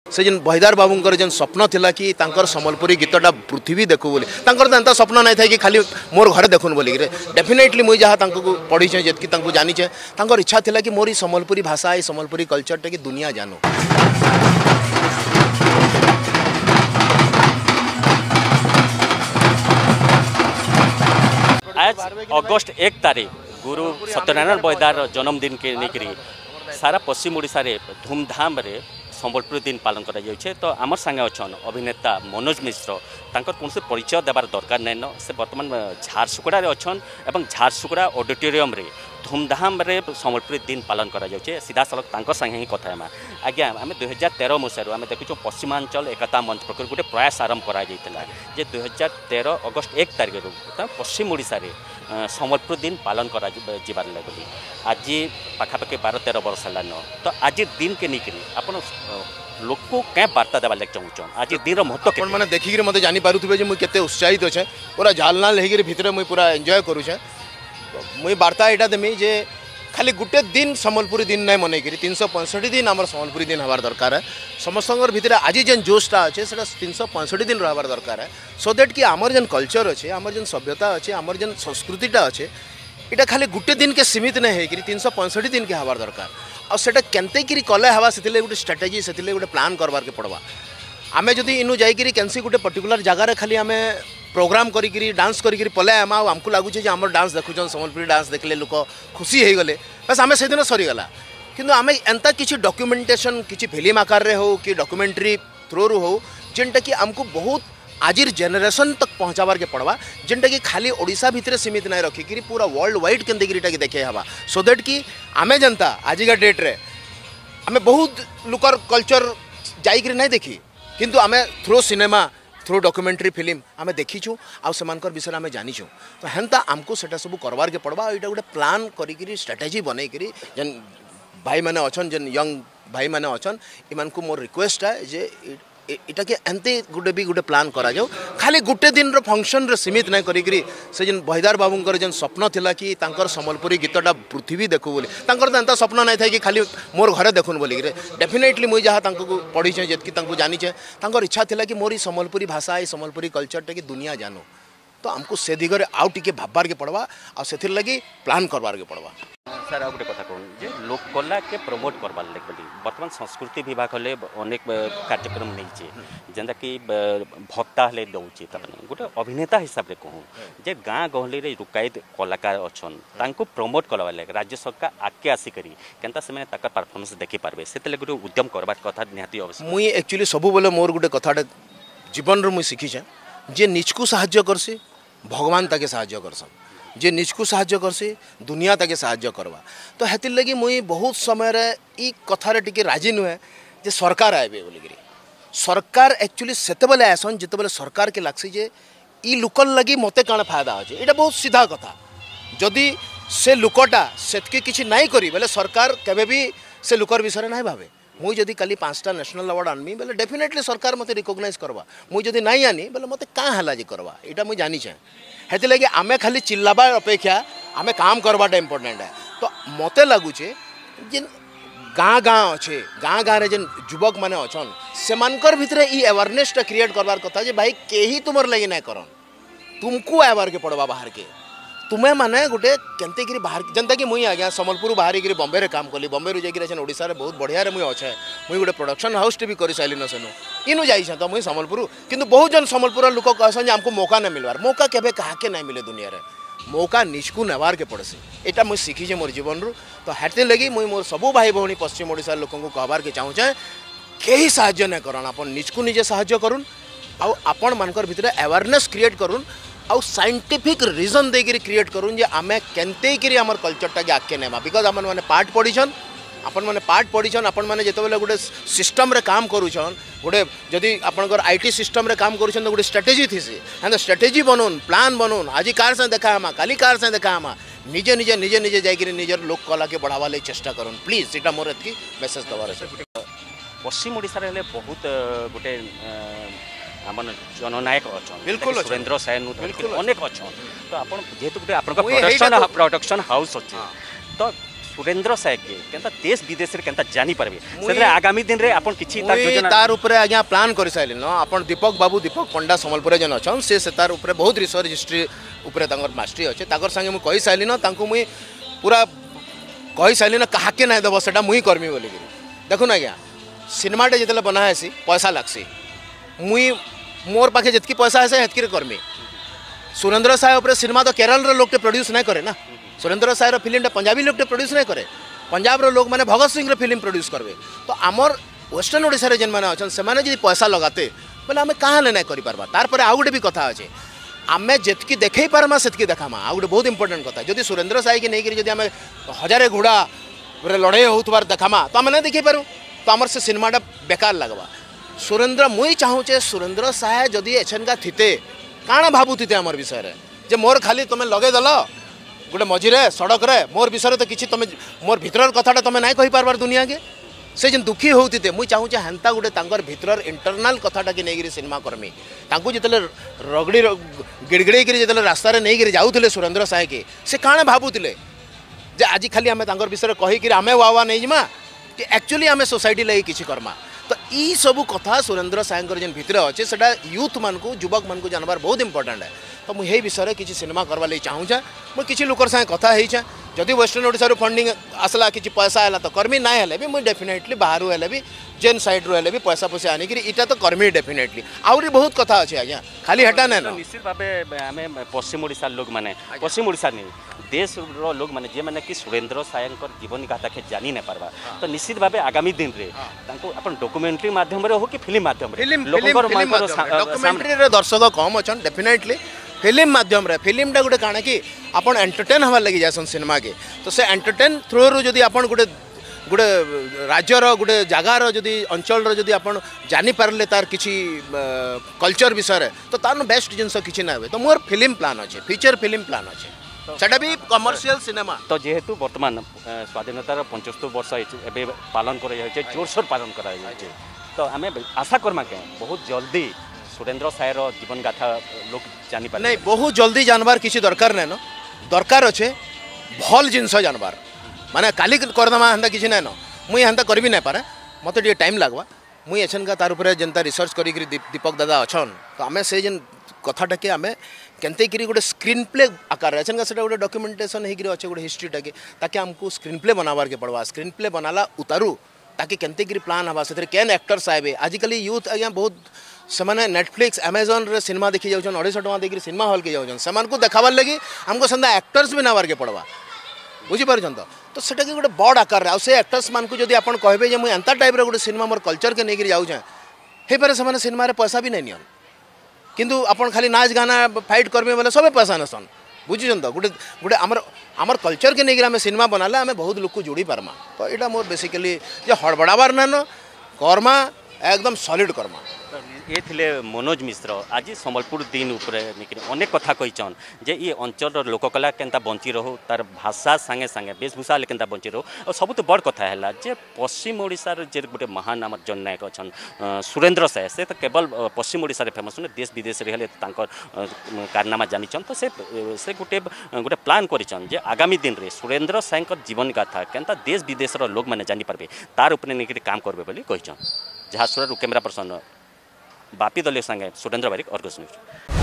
से जिन बहिदार बाबूंकर जेन स्वप्न थिला कि तांकर सम्बलपुरी गीतटा पृथ्वी देखु बोली तांकर तो एंता स्वप्न नहीं था कि खाली मोर घरे देखुन बोली डेफिनेटली मुई जहाँ तांको पढ़ी जेतकी तांको जानी तांकर इच्छा थिला कि मोर सम्बलपुरी भाषा ये सम्बलपुरी कल्चरटा कि दुनिया जानो। आज अगस्त 1 तारीख गुरु सत्यनारायण बहिदार जन्मदिन के लेकर सारा पश्चिम ओडिशा रे धूमधाम रे सम्बलपुरी दिन पालन करा जाउछे। तो आमर संगे अच्छन अभिनेता मनोज मिश्र तांकर कौन से परिचय देवार दरकार नहीं न से बर्तमान झारसुगुड़ा अच्छन एवं झारसुगुड़ा ऑडिटोरियम रे धूमधाम रे सम्बलपुरी दिन पालन करा जाउछे। सीधा सड़क तांकर संगे ही कथा हेमा आज्ञा आम 2013 मसीह आम देखु पश्चिमांचल एकता मंच प्रकार गोटे प्रयास आरंभ करा जाइतिला जे 2013 अगस्त 1 तारिख पश्चिम ओडिशा रे सम्बलपुरी दिन पालन करा जिबार लागली आज पाखापाखि 12-13 वर्ष है तो आज दिन के निकरी आपण लोक को क्या वार्ता देवा लगे चाहूँ आज दिन महत्व मैंने देखिक मत जानीपे मुझे उत्साहित अच्छे पूरा झालनाल होकर भितर मुझे पूरा एंजॉय करुचे मुई वार्ता यहाँ देमी जे खाली गोटे दिन सम्बलपुरी दिन नहीं मनईकरी 365 दिन आम सम्बलपुरी दिन हबार दरकार है समस्त भितर आज जेन जोशटा अच्छे से 365 दिन रहा दरकार है सो दैट कि आमर जेन कल्चर अच्छे आमर जेन सभ्यता अच्छे आमर जेन संस्कृतिटा अच्छे इटा खाली गोटे दिन के सीमित नहीं होकर 365 दिन के हबार दरकार आटा केनते कले हवा से गोटे स्ट्राटेजी से गोटे प्लान करवार के पड़वा आमे जदि इनु जाइकरी कैंसी गोटे पर्टिकुलर जगार खाली आमे प्रोग्राम करी डांस करी पलै आम आमको लगुचे आम डांस देखुन सम्बलपुरी डांस देखले लोक खुशी हो गले बस आम से दिन सरीगला किंतु आमे एंता किसी डॉक्यूमेंटेशन किसी फिल्म आकार रे हो कि डॉक्यूमेंट्री थ्रू हो जेनटा कि आमको बहुत आज जेनेरेशन तक पहुँचाबार के पड़वा जेनटा कि खाली ओडिशा भितर सीमित नहीं रखिकी पूरा वर्ल्ड वाइड के देखे हवा सो दैट कि आमे जनता आजिका डेट रे आमे बहुत लुकर कल्चर जाइकरी नहीं देखी किंतु आमे through cinema through documentary film आमे देखीचु आ सेमानकर विषय आमे जानीचु तो हेन्ता आमको सेटा सब करवार के पड़वा एटा गोटे प्लान करी स्ट्राटेजी बनईकरी जेन भाई मैंने अच्छन जेन यंग भाई मैंने अच्छन इमान को मोर रिक्वेस्ट है जे इटा के एंते गोटे भी गोटे प्लान करा जाओ खाली गोटे दिन रो फंक्शन रे सीमित नहीं करी से जिन बहिदार बाबूंकर जेन स्वप्न थिला कि तांकर सम्बलपुरी गीतटा पृथ्वी देखु बोली तांकर तो एंता स्वप्न नहीं था कि खाली मोर घरे देखुन बोली डेफिनेटली मुझे जहाँ तांको पढ़ी जेतकी तांको जानी तांकर इच्छा थिला कि मोर सम्बलपुरी भाषा ये सम्बलपुरी कल्चरटा कि दुनिया जानो तो आमको से दिगरे आउ टिके भाबबार के पड़वा आ से लगी प्लान करवार के पड़वा। सर आउ गोटे कथा कहूँ जे लोक कला के प्रमोट करवार लगे बर्तमान संस्कृति विभाग हले अनेक कार्यक्रम नहीं जेनता कि भत्ता हले दौचे गोटे अभिनेता हिसाब से कहूँ जे गाँ गहली रे रुकायत कलाकार अच्छन तांको प्रमोट करवार लगे राज्य सरकार आगे आसिकरी केनता से ताकर परफॉर्मेंस देखि पारबे से गोटे उद्यम करवार कथा निहाती आवश्यक मुई एक्चुअली सब बेले मोर गोटे कथाटा जीवन रे मुई शिखीछे जे निजको साहाय्य करसी भगवान ताके साहाय्य करसन जे निजको साहाय्य करसी दुनिया ताके साहाय्य करवा तो हेतिर लगी मुई बहुत समय रे ई कथा रे टिके राजी नुहे जे सरकार आबे बोलिकरी सरकार एक्चुअली सेते बेले आसन जते बेले सरकार के लागसी जे ई लुकल लगी मते काण फायदा होचे एटा बहुत सीधा कथा जदि से लुकटा सेतके किछि नाही करी बेले सरकार केबे भी से लुकर विषय नाही भाबे मुई जदि काली 5टा नेशनल अवार्ड आनमी बेले डेफिनेटली सरकार मते रिकॉग्नाइज करवा मुई जदि नाही आनी बेले मते का हला जे करवा एटा मुई जानी छे हेते लगे आमे खाली चिल्लाबा अपेक्षा आमे काम करवाटा इम्पोर्टेंट है तो मते लगुचे जिन गाँ गाँ अच्छे गाँ गाँ रे जेन युवक माने अच्छन सेमानकर भितरे ई अवेयरनेसटा क्रिएट करवार कथा जे भाई केही तुमर लगी नहीं करन तुमको आवार के पड़वा बाहर के तुम्हें माने गोटे केनते करी बाहर जनता कि मुई आज्ञा सम्बलपुर बाहरी करी बॉम्बे रे काम कली बॉम्बे रू जाकर ओडिशा रे बहुत बढ़िया रे मुई अच्छे मुई गोटे प्रोडक्शन हाउस टे भी कर साइलिन सेनु इनु जाई तो मुई सम्बलपुर किंतु बहुत जन सम्बलपुर लोक कहसन जे हमको मौका नहीं मिलवार मौका केबे कहा के नहीं मिले दुनिया रे मौका निजको नेवार के पड़सी एटा मुई शिखीचे मोर जीवन रू तो हेते लगी मुई मोर सबू भाई भौणी पश्चिम ओडिशा लोक को कहबार के चाहूचे केही साहाय्य नहीं करन अपन निजको निजे साहाय्य करुन आ आपण मानकर भितरे अवेयरनेस क्रिएट करुन आउ साइंटिफिक रीजन देकर क्रिएट करूँ जे आमे केनते करी हमर कल्चरटा के आगे नेमा बिकज अपन माने पाठ पढ़ीछन आपण माने पाठ पढ़ीछन आपण माने जेते बेले गोटे सिस्टम रे काम करूछन गोटे जदि आपनकर आईटी सिस्टम रे काम करूछन तो गोटे स्ट्रेटेजी थीसी एंड स्ट्रेटेजी बनोन प्लान बनोन आज कार से देखा हमा काली कार से देखा हमा निजे निजे निजे निजे जाकर निजर लोक कला के बढ़ावा ले चेष्टा करूँ प्लीज एटा मोर एतकी मेसेज दवार है। पश्चिम ओडिशा रे बहुत गोटे आम जननायक अच्छा बिल्कुल सुरेंद्र सायन अनेक अच्छा तो आप जेहेतु गोटे प्रोडक्शन हाउस अच्छे तो सुरेंद्र साय के केनता देश विदेश रे केनता जानी परबे सेतरे आगामी दिन रे आपण किछि ता योजना तार ऊपर आज्ञा प्लान कर साइलिन न आपण दीपक बाबू दीपक पंडा संबलपुर जन अछन से तार ऊपर बहुत रिसर्च हिस्ट्री ऊपर तांगर मास्टरी अच्छे ताकर संगे मु कहि साइलिन तांको मुई पूरा कहि साइलिन काहाके नै दबो सेटा मुई करमी बोली देखु ना आज्ञा सिनेमाटे जितले बना है पैसा लागसी मुई मोर पाखे जितकी पैसा है हेतकी करमी सुरेंद्र साय ऊपर सिनेमा तो केरल रो लोग प्रोड्यूस नहीं करे ना सुरेंद्र सायर फिल्म पंजाबी लोग प्रोड्यूस नहीं करे पंजाब रो लोग मैंने भगत सिंह फिल्म प्रोड्यूस करवे तो आमर वेस्टर्न ओडिशा जेन मैंने अच्छा से मैंने पैसा लगाते बोले आम कहाँ नहीं कर तार आउ गोटे भी कथा अच्छे आम जितकी देखे पार्मा से देखामा आउ गोटे बहुत इंपोर्टेंट कथा जदि सुरेंद्र साय की नहीं आम हजारे घोड़ा लड़ाई होबार देखामा तो आम नहीं देखी पारू तो आमर से सिनेमाटा बेकार लगवा सुरेंद्र मुई चाहूचे सुरेंद्र साय जदि एछनका थिते काଣା भावुते आमर विषय जे मोर खाली तुम लगेदेल गोटे मझीरे सड़क रे मोर विषय तो किसी तुम मोर भितर कथाटा तुम नहीं कही पार्बार दुनिया के से जेन दुखी होते मुई चाहूचे हेन्ता गोटे तांकर भितर इंटरनाल कथाटा के नहीं सिनेमा करमी तांको जितले रगड़ी गिड़गिड़े जितले रास्ता रे नहीं जाऊले सुरेंद्र साय के से काଣା भावुले जे आज खाली आम तांकर विषय कहीकि आमे वावा नहीं जिमा कि एक्चुअली आम सोसाइटी लगी किसी करमा तो ई सबू कथा सुरेंद्र सायंकर जेन भितर अच्छे से यूथ मान को युवक मान को जानवर बहुत इंपोर्टेंट है तो मुझे विषय किसी सिनेमा करवा लगी चाहूचे मुझे किसी लोकर साथ कथा है जदि वेस्टर्न ओडिशा फंडिंग आसला किसी पैसा है तो कर्मी ना है भी मुझे डेफिनेटली बाहर है भी जेन साइड रू है भी पैसा पैसा आनिक इटा तो कर्मी डेफिनेटली आहरी बहुत कथा अच्छे आज्ञा खाली हेटा ना निश्चित भाव आम पश्चिम ओडिशा लोग मैंने पश्चिम ओडिशा नहीं देश रो लोग मैंने जे मैंने कि सुरेंद्र सायंकर जीवन गाथा के जानी नहीं पारबा तो निश्चित भाव आगामी दिन रे तांको अपन डॉक्यूमेंट्री माध्यम रे हो कि फिल्म माध्यम रे डॉक्यूमेंट्री रे दर्शक कम अच्छन डेफिनेटली फिल्म माध्यम रे फिल्मटा गोटे काଣା कि अपन एंटरटेन हवार लगी जासन सिनेमा के तो से एंटरटेन थ्रू रू जदि अपन गोटे गोटे राज्यर गोटे जगार जदि अंचल जदि अपन जानी पारले तार किसी कल्चर विषय तो तार बेस्ट जिनस किसी ना तो मोर फिल्म प्लान अच्छे फीचर फिल्म प्लान अच्छे सेटा भी कमर्शियल सिनेमा तो जेहेतु वर्तमान स्वाधीनतार 75 वर्ष ए पालन कर जोरसोर पालन कर तो आम आशा करमा के बहुत जल्दी सुरेंद्र सायर जीवन गाथा लोग जानी पारे नहीं बहुत जल्दी जानबार किसी दरकार नहीं न दरकार अच्छे भल जिनस जानबार माने काली करदमा हेन्ता किसी नहीं न मुई हेन्ता करी नहीं पारे मत टाइम लगवा मुई एछन का तार ऊपर जेनता रिसर्च करी दीपक दादा अच्छन तो आम से जेन कथाटा के आम केनते करी गोटे स्क्रीन प्ले आकार एछन का सेटा गोटे डॉक्यूमेंटेशन होगी अच्छे गोटे हिस्ट्रीटा के ताकि आमको स्क्रीन प्ले बनाबार के पड़वा स्क्रीन प्ले बनाला उतारू ताकि केनते करी प्लान हवा से केन एक्टर्स आए आजिकल यूथ आज्ञा बहुत से नेटफ्लिक्स अमेजन रे सिनेमा देखी जाऊँ 250 टଙ୍କା देकर सिनेमा हॉल के जाऊँ से देखाबार लगी आमको सेंता एक्टर्स भी नबार के पड़वा बुझीपार तो सेटा कि गोटे बड़ आकार आउ से एक्टर्स मान को जब आप कहे जे मुझे एंता टाइप गोटे सिनेमा मोर कल्चर के लेकर जाऊँ हे पारे से सिनेमा रे पैसा भी नहीं नियन किंतु अपन खाली नाच गाना फाइट करबे बोले सब पैसा नसन बुझुन तो गोटे गोटे आमर कल्चर के लेकर सिनेमा बनाले आम बहुत लोग को जोड़ी पार्मा तो यहाँ मोर बेसिकली जे हड़बड़ाबार ना करमा एकदम सॉलिड करमा ये थिले मनोज मिश्र आज संबलपुर दिन उपर अनेक कथा कहीचन जे ये अंचल लोककला केनता बंची रहो तार भाषा संगे संगे वेशभूषा केनता बंची रहो और सब तो बड़ कथा है जे पश्चिम ओडिशार जे गोटे महान आम जननायक अच्छा सुरेंद्र साय से तो केवल पश्चिम ओडिशा रे फेमस नुहे देश विदेश रे कारनामा जानिछन तो से गोटे गोटे प्लान करिछन जे आगामी दिन रे सुरेंद्र सायंकर जीवन गाथा केनता देश विदेश लोक मैंने जानी पारबे तार उपरे नहीं काम करबे बोली कहिछन झारसुगुड़ा कैमरा पर्सन बापी दलिया संगे सुरेंद्र बारिक अर्गस न्यूज।